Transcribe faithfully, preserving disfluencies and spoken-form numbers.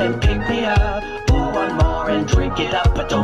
and pick me up. Pour one more and drink it up, but don't